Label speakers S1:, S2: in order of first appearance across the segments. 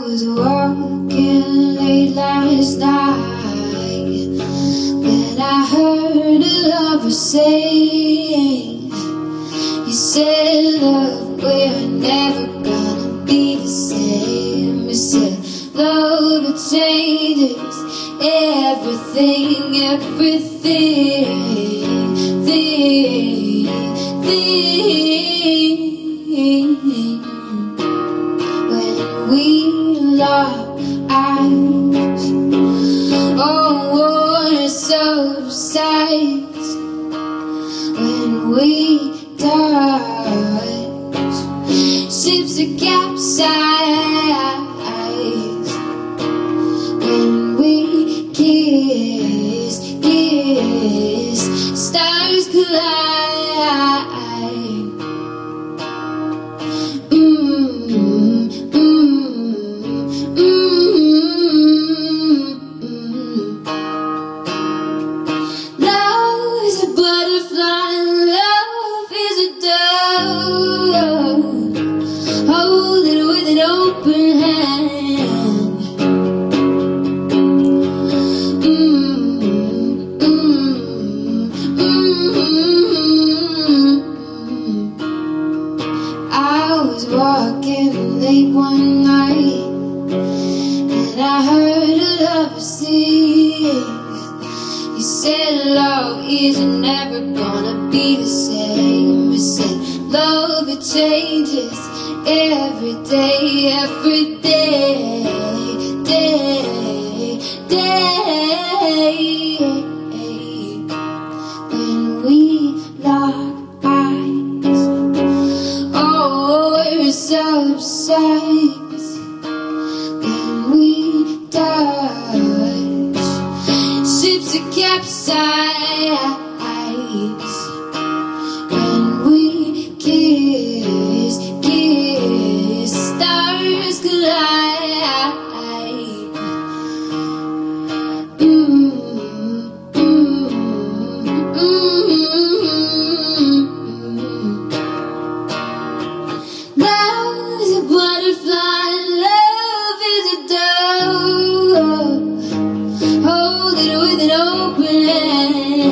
S1: was walking late last night when I heard a lover saying, he said, love, we're never gonna be the same. He said, love, it changes everything, when we lock eyes, oh, water subsides. When we touch, ships are capsized. When we kiss, stars collide. Love is a butterfly, love is a dove. Hold it with an open hand. I was walking late one night and I heard a lover sing. He said, love is never gonna be the same. He said, love, it changes every day, when we lock eyes, oh, it subsides. When we touch, ships are capsized. When we kiss, stars collide. Love is a butterfly, love is a dove. Hold it with an open hand.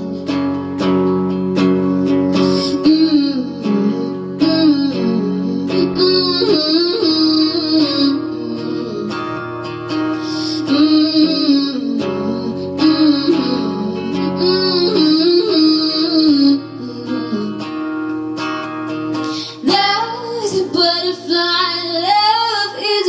S1: Love is a butterfly, love is a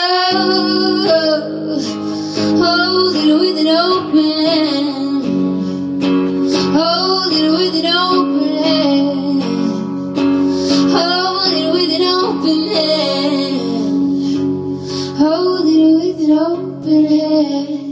S1: dove. Hold it with an open hand. Hold it with an open hand. Hold it with an open hand. Hold it with an open hand.